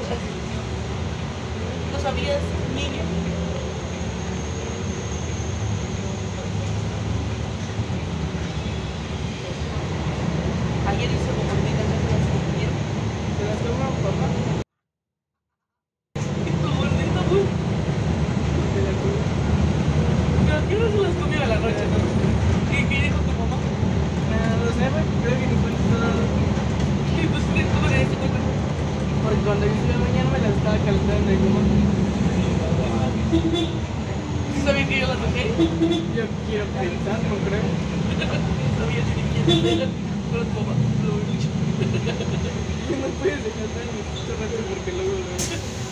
¿No sabías, niño? Ayer hice como que me cansaste las comieron. ¿Se las tomó papá? Y tu gordito, güey. Se las tomó. ¿Pero a qué hora se las comió a la noche? ¿Qué dijo tu mamá? No sé, güey, creo que ni cuenta todo. Y pues, ¿cómo le diste cuenta? Porque cuando yo fui a mañana me las estaba calentando y como ¿Sí sabían que yo las dejé? yo quiero pensar, no creo. Sabía ni quién. Pero tu mamá lo ve mucho. No puedes dejar tan mucho rato porque luego